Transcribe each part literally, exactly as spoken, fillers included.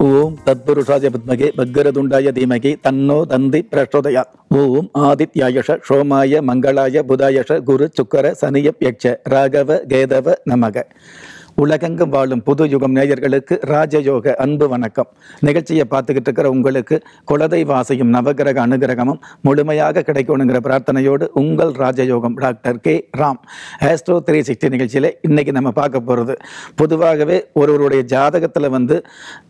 ஓம் தத்புருஷாய வித்மகே பக்கரதுண்டாய தீமகி தன்னோ தந்தி பிரச்சோதயா. ஓம் ஆதித்யாயஷ சோமாய மங்களாய புதாயஷ குரு சுக்கர சனியப் யட்ச ராகவ கேதவ நமக. உலகெங்கும் வாழும் புது யுகம் நேயர்களுக்கு ராஜயோக அன்பு வணக்கம். நிகழ்ச்சியை பார்த்துக்கிட்டு இருக்கிற உங்களுக்கு குலதெய்வாசையும் நவகிரக அனுகிரகமும் முழுமையாக கிடைக்கணுங்கிற பிரார்த்தனையோடு உங்கள் ராஜயோகம் doctor K Ram. Astro three sixty நிகழ்ச்சியில் இன்னைக்கு நம்ம பார்க்க போகிறது, பொதுவாகவே ஒருவருடைய ஜாதகத்தில் வந்து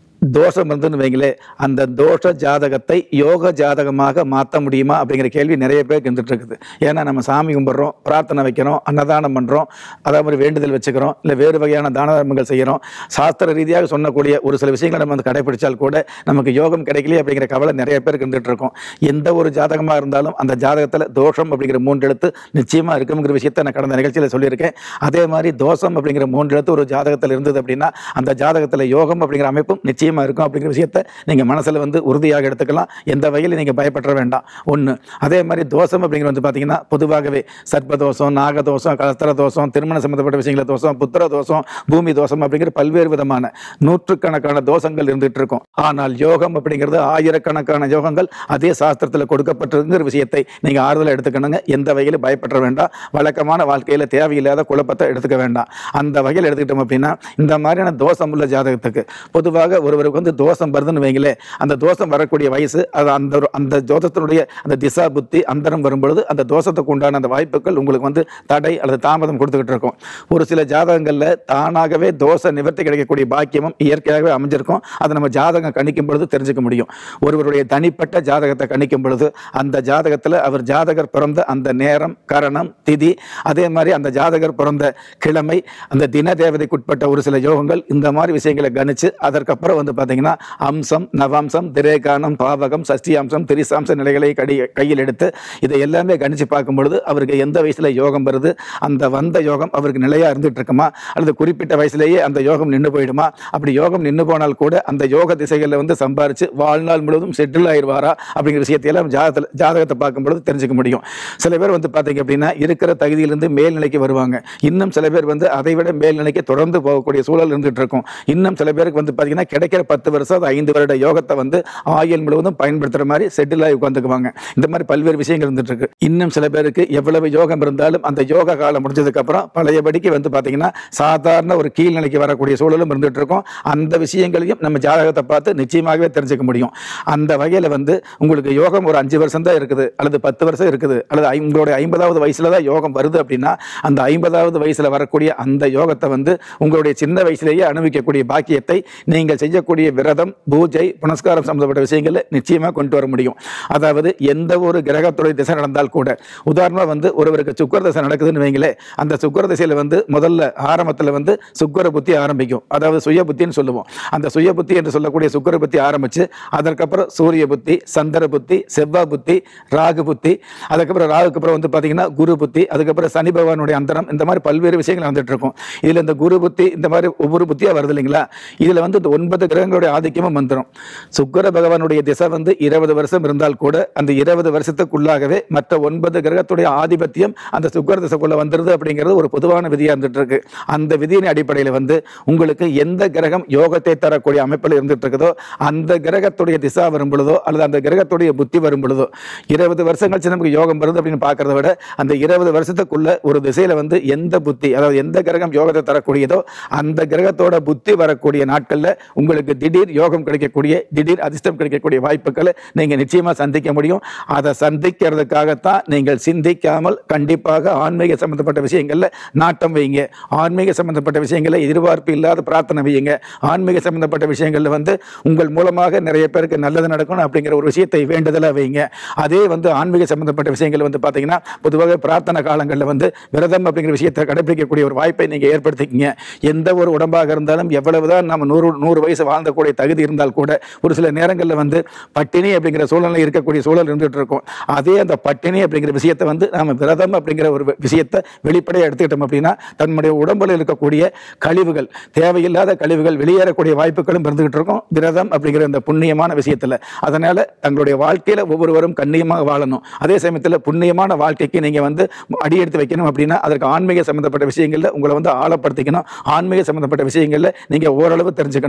தோஷம் இருந்துன்னு வைங்களே, அந்த தோஷ ஜாதகத்தை யோக ஜாதகமாக மாற்ற முடியுமா அப்படிங்கிற கேள்வி நிறைய பேர் இருந்துட்டு இருக்குது. ஏன்னா நம்ம சாமி கும்பிட்றோம், பிரார்த்தனை வைக்கிறோம், அன்னதானம் பண்ணுறோம், அதே மாதிரி வேண்டுதல் வச்சுக்கிறோம், இல்லை வேறு வகையான தான தர்மங்கள் செய்கிறோம். சாஸ்திர ரீதியாக சொன்னக்கூடிய ஒரு சில விஷயங்களை நம்ம வந்து கடைபிடிச்சால் கூட நமக்கு யோகம் கிடைக்கலையே அப்படிங்கிற கவலை நிறைய பேருக்கு இருந்துகிட்டு இருக்கோம். எந்த ஒரு ஜாதகமாக இருந்தாலும் அந்த ஜாதகத்தில் தோஷம் அப்படிங்கிற மூன்று எழுத்து நிச்சயமாக இருக்குங்கிற விஷயத்தை நான் கடந்த நிகழ்ச்சியில் சொல்லியிருக்கேன். அதே மாதிரி தோஷம் அப்படிங்கிற மூன்று எழுத்து ஒரு ஜாதகத்தில் இருந்தது அப்படின்னா அந்த ஜாதகத்தில் யோகம் அப்படிங்கிற அமைப்பும் நிச்சயம் இருக்கும் அப்படிங்கிற விஷயத்தை நீங்க மனசுல வந்து உறுதியாக எடுத்துக்கலாம். எந்த வகையில் நீங்க பயப்பட வேண்டாம். ஒண்ணு. அதே மாதிரி தோஷம் அப்படிங்கிறது வந்து பாத்தீங்கன்னா பொதுவாகவே சர்ப்பதோஷம், நாகதோஷம், கலஸ்தர தோஷம், திருமண சம்பந்தப்பட்ட விஷயங்கள தோஷம், புத்திர தோஷம், பூமி தோஷம் அப்படிங்கிற பல்வேறு விதமான நூற்றுக்கணக்கான தோஷங்கள் இருந்துட்டு இருக்கும். ஆனால் யோகம் அப்படிங்கிறது ஆயிரக்கணக்கான யோகங்கள் அதே சாஸ்திரத்தில் கொடுக்கப்பட்டிருக்கிற விஷயத்தை நீங்க ஆறுதல எடுத்துக்கணுங்க. எந்த வகையில் பயப்பட வேண்டாம். வழக்கமான வாழ்க்கையில தேவையில்லாத குழப்பத்தை எடுத்துக்க வேண்டாம். அந்த வகையில் எடுத்துக்கிட்டோம் அப்படின்னா இந்த மாதிரியான தோஷம் உள்ள ஜாதகத்துக்கு பொதுவாக ஒரு வந்து தோஷம் வருதுன்னு வைங்களே, அந்த தோஷம் வரக்கூடிய வயசு அது அந்த அந்த தோஷத்தினுடைய அந்த திசா புத்தி அந்தரம் வரும்பொழுது அந்த தோஷத்துக்கு உண்டான அந்த வாய்ப்புகள் உங்களுக்கு வந்து தடை அல்லது தாமதம் கொடுத்துக்கிட்டு இருக்கும். ஒரு சில ஜாதகங்கள்ல தானாகவே தோஷ நிவர்த்தி கிடைக்கக்கூடிய பாக்கியமும் இயற்கையாகவே அமைஞ்சிருக்கும். அதை நம்ம ஜாதகம் கணிக்கும் பொழுது தெரிஞ்சுக்க முடியும். ஒருவருடைய தனிப்பட்ட ஜாதகத்தை கணிக்கும் பொழுது அந்த ஜாதகத்தில் அவர் ஜாதகர் பிறந்த அந்த நேரம், கரணம், திதி, அதே மாதிரி அந்த ஜாதகர் பிறந்த கிழமை, அந்த தின தேவதைக்குட்பட்ட ஒரு சில யோகங்கள், இந்த மாதிரி விஷயங்களை கணிச்சு அதற்கப்புறம் வந்து பார்த்தீங்கன்னா அம்சம், நவாம்சம், திரேகானம், பாவகம், சஷ்டியாம்சம், திரிசாம்ச நிலைகளை கடி கையில் எடுத்து இதை எல்லாமே கணிச்சு பார்க்கும் பொழுது அவருக்கு எந்த வயசுல யோகம் வருது, அந்த வந்த யோகம் அவருக்கு நிலையா இருந்துட்டு இருக்குமா அல்லது குறிப்பிட்ட வயசுலேயே அந்த யோகம் நின்று போயிடுமா, அப்படி யோகம் நின்று போனால் கூட அந்த யோக திசைகளில் வந்து சம்பாரிச்சு வாழ்நாள் முழுவதும் செட்டில் ஆயிடுவாரா அப்படிங்கிற விஷயத்தையெல்லாம் ஜாதகத்தில் ஜாதகத்தை பார்க்கும் பொழுது தெரிஞ்சுக்க முடியும். சில பேர் வந்து பார்த்தீங்க அப்படின்னா இருக்கிற தகுதியிலிருந்து மேல்நிலைக்கு வருவாங்க. இன்னும் சில பேர் வந்து அதை விட மேல்நிலைக்கு தொடர்ந்து போகக்கூடிய சூழல் இருந்துட்டு இருக்கும். இன்னும் சில பேருக்கு வந்து பார்த்தீங்கன்னா கிடைக்கிற பத்து வருஷம் ஐந்து வருட யோகத்தை வந்து ஆயுள் முழுவதும் பயன்படுத்துற மாதிரி செட்டில் ஆகி உட்காந்துக்குவாங்க. இந்த மாதிரி பல்வேறு விஷயங்கள் இருந்துட்டு இருக்கு. இன்னும் சில பேருக்கு எவ்வளவு யோகம் இருந்தாலும் அந்த யோக காலம் முடிஞ்சதுக்கு அப்புறம் பழையபடிக்கு வந்து பாத்தீங்கன்னா சாதாரண ஒரு கீழ்நிலைக்கு வரக்கூடிய சூழலும் இருந்துட்டு இருக்கும். அந்த விஷயங்களையும் நம்ம ஜாதகத்தை பார்த்து நிச்சயமாகவே தெரிஞ்சுக்க முடியும். அந்த வகையில வந்து உங்களுக்கு யோகம் ஒரு அஞ்சு வருஷம் தான் இருக்குது அல்லது பத்து வருஷம் இருக்குது அல்லது உங்களுடைய ஐம்பதாவது வயசுல தான் யோகம் வருது அப்படின்னா அந்த ஐம்பதாவது வயசுல வரக்கூடிய அந்த யோகத்தை வந்து உங்களுடைய சின்ன வயசுலேயே அனுபவிக்கக்கூடிய பாக்கியத்தை நீங்கள் செய்யக்கூடிய விரதம், பூஜை, புனஸ்காரம் சம்பந்தப்பட்ட விஷயங்களை நிச்சயமாக கொண்டு வர முடியும். அதாவது எந்த ஒரு கிரகத்துடைய திசை நடந்தால் கூட, உதாரணமாக வந்து ஒருவருக்கு சுக்கர திசை நடக்குதுன்னு வைங்களே, அந்த சுக்கர திசையில் வந்து முதல்ல ஆரம்பத்தில் வந்து சுக்கர புத்தி ஆரம்பிக்கும். அதாவது சுய புத்தின்னு சொல்லுவோம். அந்த சுய புத்தி என்று சொல்லக்கூடிய சுக்கர புத்தி ஆரம்பிச்சு அதற்கப்புறம் சூரிய புத்தி, சந்திர புத்தி, செவ்வாய் புத்தி, ராகு புத்தி, அதுக்கப்புறம் ராகுக்கு அப்புறம் வந்து பார்த்தீங்கன்னா குரு புத்தி, அதுக்கப்புறம் சனி பகவானுடைய அந்தரம், இந்த மாதிரி பல்வேறு விஷயங்கள் வந்துட்டு இருக்கும். இதில் இந்த குரு புத்தி இந்த மாதிரி ஒவ்வொரு புத்தியாக வருது இல்லைங்களா, இதில் வந்து இந்த ஒன்பது கிரகங்களுடைய ஆதிக்கமும் வந்துடும். சுக்கிர பகவானுடைய திசை வந்து இருபது வருஷம் இருந்தால் கூட அந்த இருபது வருஷத்துக்குள்ளாகவே மற்ற ஒன்பது கிரகத்துடைய ஆதிபத்தியம் அந்த சுக்கிர திசைக்குள்ள வந்துருது அப்படிங்கிறது ஒரு பொதுவான விதியா இருந்துட்டு இருக்கு. அந்த விதியின் அடிப்படையில் வந்து உங்களுக்கு எந்த கிரகம் யோகத்தை தரக்கூடிய அமைப்பில் இருந்துட்டு இருக்குதோ அந்த கிரகத்துடைய திசா வரும் பொழுதோ அல்லது அந்த கிரகத்துடைய புத்தி வரும் பொழுதோ இருபது வருஷம் கழிச்சு நமக்கு யோகம் வருது அப்படின்னு பார்க்கறத விட அந்த இருபது வருஷத்துக்குள்ள ஒரு திசையில வந்து எந்த புத்தி, அதாவது எந்த கிரகம் யோகத்தை தரக்கூடியதோ அந்த கிரகத்தோட புத்தி வரக்கூடிய நாட்கள்ல உங்களுக்கு திடீர் யோகம் கிடைக்கக்கூடிய, திடீர் அதிர்ஷ்டம் கிடைக்கக்கூடிய வாய்ப்புகளை நீங்க நிச்சயமா சந்திக்க முடியும். அதை சந்திக்கிறதுக்காகத்தான் நீங்கள் சிந்திக்காமல் கண்டிப்பாக ஆன்மீக சம்பந்தப்பட்ட விஷயங்கள்ல நாட்டம் வைங்க. ஆன்மீக சம்பந்தப்பட்ட விஷயங்களை எதிர்பார்ப்பு இல்லாத பிரார்த்தனை வையுங்க. ஆன்மீக சம்பந்தப்பட்ட விஷயங்கள்ல வந்து உங்கள் மூலமாக நிறைய பேருக்கு நல்லது நடக்கணும் அப்படிங்கிற ஒரு விஷயத்தை வேண்டுதலா வைங்க. அதே வந்து ஆன்மீக சம்பந்தப்பட்ட விஷயங்கள் வந்து பாத்தீங்கன்னா பொதுவாக பிரார்த்தனை காலங்களில் வந்து விரதம் அப்படிங்கிற விஷயத்தை கடைபிடிக்கக்கூடிய ஒரு வாய்ப்பை நீங்க ஏற்படுத்திக்கிங்க. எந்த ஒரு உடம்பாக இருந்தாலும் எவ்வளவுதான் நம்ம நூறு நூறு வயசு வாழ்ந்தக்கூடிய தகுதி இருந்தால் கூட ஒரு சில நேரங்களில் வந்து பட்டினி அப்படிங்கிற சூழ்நிலை இருக்கக்கூடிய சூழல் இருந்துட்டு இருக்கும். அதே அந்த பட்டினி அப்படிங்கிற விஷயத்தை வந்து நம்ம விரதம் அப்படிங்கிற ஒரு விஷயத்தை வெளிப்படையாக எடுத்துக்கிட்டோம் அப்படின்னா தன்னுடைய உடம்புல இருக்கக்கூடிய கழிவுகள், தேவையில்லாத கழிவுகள் வெளியேறக்கூடிய வாய்ப்புகளும் இருந்துகிட்டு இருக்கும் விரதம் அப்படிங்கிற இந்த புண்ணியமான விஷயத்தில். அதனால தங்களுடைய வாழ்க்கையில ஒவ்வொருவரும் கண்ணியமாக வாழணும். அதே சமயத்தில் புண்ணியமான வாழ்க்கைக்கு நீங்க வந்து அடியெடுத்து வைக்கணும் அப்படின்னா அதற்கு ஆன்மீக சம்பந்தப்பட்ட விஷயங்கள்ல உங்களை வந்து ஆழப்படுத்திக்கணும். ஆன்மீக சம்பந்தப்பட்ட விஷயங்கள்ல நீங்க ஓரளவு தெரிஞ்சுக்கணும்.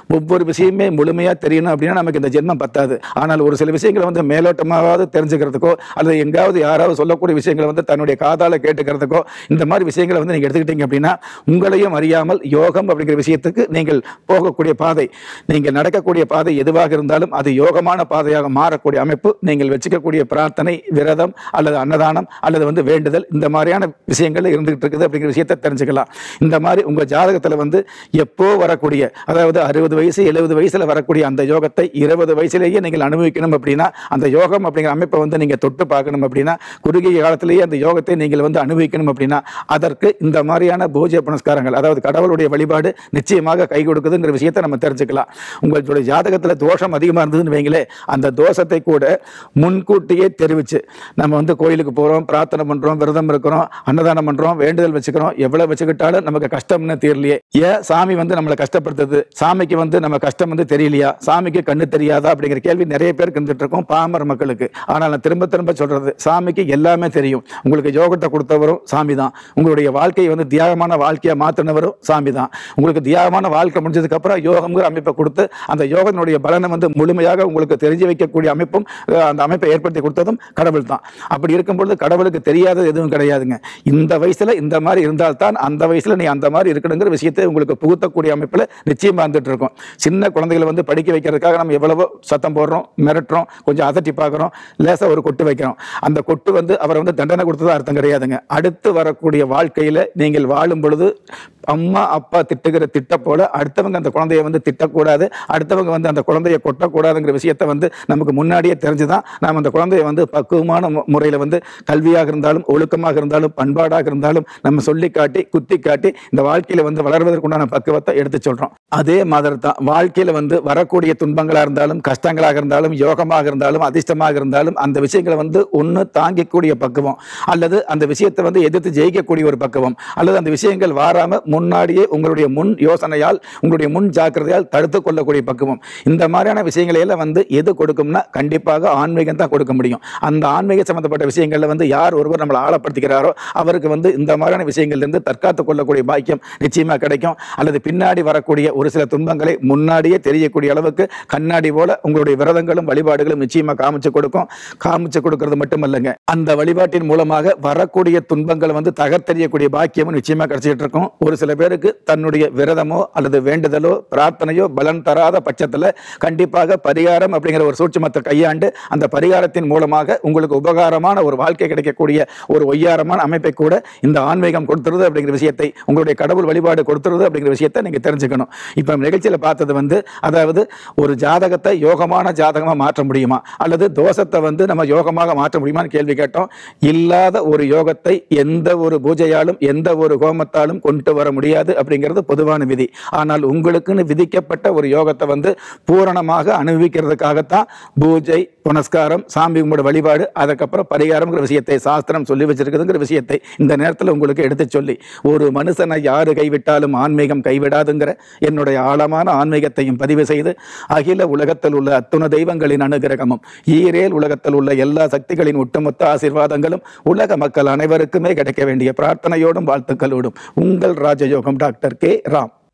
ஒவ்வொரு விஷயமே முழுமையா தெரியணும் அப்படின்னா நமக்கு இந்த ஜென்மம் பத்தாது. ஆனால் ஒரு சில விஷயங்களை வந்து மேலோட்டமாவது தெரிஞ்சுக்கிறதுக்கோ அல்லது எங்காவது யாராவது சொல்லக்கூடிய விஷயங்களை வந்து தன்னுடைய காதால கேட்டுக்கிறதுக்கோ இந்த மாதிரி விஷயங்களை வந்து நீங்க எடுத்துக்கிட்டீங்க அப்படின்னா உங்களையும் அறியாமல் யோகம் அப்படிங்கிற விஷயத்துக்கு நீங்கள் போகக்கூடிய பாதை, நீங்கள் நடக்கக்கூடிய பாதை எதுவாக இருந்தாலும் அது யோகமான பாதையாக மாறக்கூடிய அமைப்பு, நீங்கள் வச்சுக்கக்கூடிய பிரார்த்தனை, விரதம் அல்லது அன்னதானம் அல்லது வந்து வேண்டுதல், இந்த மாதிரியான விஷயங்கள் இருந்துகிட்டு இருக்குது அப்படிங்கிற விஷயத்தை தெரிஞ்சுக்கலாம். இந்த மாதிரி உங்க ஜாதகத்தில் வந்து எப்போ வரக்கூடிய, அதாவது அறுபது வயசு எழுபது வயசுல வரக்கூடிய அந்த யோகத்தை இருபது வயசுலேயே நீங்கள் அனுபவிக்கணும் அப்படின்னா, அந்த யோகம் அப்படிங்கிற அமைப்பை வந்து நீங்க தொட்டு பார்க்கணும் அப்படின்னா, குறுகிய காலத்திலேயே அந்த யோகத்தை நீங்கள் வந்து அனுபவிக்கணும் அப்படின்னா அதற்கு இந்த மாதிரியான பூஜை புனஸ்காரங்கள், அதாவது கடவுளுடைய வழிபாடு நிச்சயமாக கை கொடுக்குதுங்கிற விஷயத்தை நம்ம தெரிஞ்சுக்கலாம். உங்களுடைய ஜாதகத்தில் தோஷம் அதிகமாக இருந்ததுன்னு வைங்களே, அந்த தோஷத்தை கூட முன்கூட்டியே தெரிவிச்சு நம்ம வந்து கோயிலுக்கு போறோம், பிரார்த்தனை பண்றோம், விரதம் இருக்கிறோம், அன்னதானம் பண்றோம், வேண்டுதல் வச்சுக்கிறோம், எவ்வளவு வச்சுக்கிட்டாலும் நமக்கு கஷ்டம்னு தெரியலையே, ஏன் சாமி வந்து நம்மளை கஷ்டப்படுத்துது, சாமிக்கு வந்து நம்ம கஷ்டம் வந்து தெரியலையா, சாமிக்கு கண்ணு தெரியாதா அப்படிங்கிற கேள்வி நிறைய பேருக்கு இருந்துட்டு இருக்கும் பாமர மக்களுக்கு. ஆனால் நான் திரும்ப திரும்ப சொல்றது, சாமிக்கு எல்லாமே தெரியும். உங்களுக்கு யோகத்தை கொடுத்தவரும் சாமி தான், உங்களுடைய வாழ்க்கையை வந்து தியாகமான வாழ்க்கையா மாற்றினவரும் சாமி தான். உங்களுக்கு தியாகமான வாழ்க்கை முடிஞ்சதுக்கு அப்புறம் யோகம்ங்கிற அமைப்பை கொடுத்து அந்த யோகத்தினுடைய பலனை வந்து முழுமையாக உங்களுக்கு தெரிஞ்சு வைக்கக்கூடிய அமைப்பும் அந்த அமைப்பை ஏற்படுத்தி கொடுத்ததும் கடவுள் தான். அப்படி இருக்கும்பொழுது கடவுளுக்கு தெரியாதது எதுவும் கிடையாதுங்க. இந்த வயசுல இந்த மாதிரி இருந்தால்தான் அந்த வயசுல நீ அந்த மாதிரி இருக்கணுங்கிற விஷயத்தை உங்களுக்கு புகுத்தக்கூடிய அமைப்புல நிச்சயமா வந்துட்டு இருக்கும். சின்ன குழந்தைகளை வந்து படிக்க வைக்கிறதுக்காக நம்ம எவ்வளவோ சத்தம் போடுறோம், மிரட்டுறோம், கொஞ்சம் அதட்டி பார்க்குறோம், லேசா ஒரு கொட்டு வைக்கிறோம். அந்த கொட்டு வந்து அவரை வந்து தண்டனை கொடுத்ததா அர்த்தம் கிடையாதுங்க. அடுத்து வரக்கூடிய வாழ்க்கையில நீங்கள் வாழும் பொழுது அம்மா அப்பா திட்டுகிற திட்ட போல அடுத்தவங்க அந்த குழந்தைய வந்து திட்டக்கூடாது, அடுத்தவங்க வந்து அந்த குழந்தைய கொட்டக்கூடாதுங்கிற விஷயத்தை வந்து நமக்கு முன்னாடியே தெரிஞ்சுதான் நாம் அந்த குழந்தைய வந்து பக்குவமான முறையில் வந்து கல்வியாக இருந்தாலும் ஒழுக்கமாக இருந்தாலும் பண்பாடாக இருந்தாலும் நம்ம சொல்லி காட்டி குத்தி காட்டி இந்த வாழ்க்கையில வந்து வளர்வதற்குண்டான பக்குவத்தை எடுத்து சொல்றோம். அதே மாதிரி தான் வாழ்க்கையில வந்து வரக்கூடிய துன்பங்களா இருந்தாலும் கஷ்டங்களாக இருந்தாலும் யோகமாக இருந்தாலும் அதிர்ஷ்டமாக இருந்தாலும் அந்த விஷயங்களை வந்து ஒன்று தாங்கிக்கூடிய பக்குவம் அல்லது அந்த விஷயத்தை வந்து எதிர்த்து ஜெயிக்கக்கூடிய ஒரு பக்குவம் அல்லது அந்த விஷயங்கள் வாராம முன்னாடியே உங்களுடைய முன் யோசனையால் உங்களுடைய முன் ஜாக்கிரதையால் தடுத்து கொள்ளக்கூடிய பக்குவம், இந்த மாதிரியான விஷயங்களை எல்லாம் வந்து எது கொடுக்கும்னா கண்டிப்பாக ஆன்மீகம் தான் கொடுக்க முடியும். அந்த ஆன்மீக சம்பந்தப்பட்ட விஷயங்கள்ல வந்து யார் ஒருவர் நம்மளை ஆழப்படுத்திக்கிறாரோ அவருக்கு வந்து இந்த மாதிரியான விஷயங்கள்ல இருந்து தற்காத்து கொள்ளக்கூடிய பாக்கியம் நிச்சயமா கிடைக்கும். அல்லது பின்னாடி வரக்கூடிய ஒரு சில துன்பங்களை முன்னாடியே தெரியக்கூடிய அளவுக்கு கண்ணாடி போல உங்களுடைய விரதங்களும் வழிபாடுகளும் நிச்சயமா காமிச்சு கொடுக்கும். காமிச்சு கொடுக்கிறது மட்டுமல்லங்க, அந்த வழிபாட்டின் மூலமாக வரக்கூடிய துன்பங்களை வந்து தகர்த்தெறியக்கூடிய பாக்கியமும் நிச்சயமா கிடைச்சிட்டு இருக்கும். ஒரு சில பேருக்கு தன்னுடைய விரதமோ அல்லது வேண்டுதலோ பிரார்த்தனையோ பலன் தராத பட்சத்தில் கண்டிப்பாக பரிகாரம் அப்படிங்கிற ஒரு சூட்சுமத்தை கையாண்டு அந்த பரிகாரத்தின் மூலமாக உங்களுக்கு உபகாரமான ஒரு வாழ்க்கை கிடைக்கக்கூடிய ஒரு ஒய்யாரமான அமைப்பை கூட இந்த ஆன்மீகம் கொடுத்துருது அப்படிங்கிற விஷயத்தை, உங்களுடைய கடவுள் வழிபாடு கொடுத்துருது அப்படிங்கிற விஷயத்தை நீங்க தெரிஞ்சுக்கணும். இப்ப நிகழ்ச்சியில பார்த்தது வந்து, அதாவது ஒரு ஜாதகத்தை யோகமான ஜாதகமா மாற்ற முடியுமா அல்லது தோஷத்தை வந்து நம்ம யோகமாக மாற்ற முடியுமான்னு கேள்வி கேட்டோம். இல்லாத ஒரு யோகத்தை எந்த ஒரு பூஜையாலும் எந்த ஒரு ஹோமத்தாலும் கொண்டு வர முடியாது அப்படிங்கிறது பொதுவான விதி. ஆனால் உங்களுக்குன்னு விதிக்கப்பட்ட ஒரு யோகத்தை வந்து பூரணமாக அனுபவிக்கிறதுக்காகத்தான் பூஜை புனஸ்காரம் சாமி கும்பிட வழிபாடு அதுக்கப்புறம் பரிகாரம்ங்கிற விஷயத்தை சாஸ்திரம் சொல்லி வச்சிருக்குதுங்கிற விஷயத்தை இந்த நேரத்தில் உங்களுக்கு எடுத்து சொல்லி, ஒரு மனுஷனை யாரு கைவிட்டாலும் ஆன்மீகம் கைவிடாதுங்கிற என்னுடைய ஆழமான ஆன்மீகத்தையும் பதிவு செய்து அகில உலகத்தில் உள்ள அத்துண தெய்வங்களின் அனுகிரகமும் ஈரேல் உலகத்தில் உள்ள எல்லா சக்திகளின் ஒட்டுமொத்த ஆசீர்வாதங்களும் உலக மக்கள் அனைவருக்குமே கிடைக்க வேண்டிய பிரார்த்தனையோடும் வாழ்த்துக்களோடும் உங்கள் ராஜயோகம் டாக்டர் கே ராம்.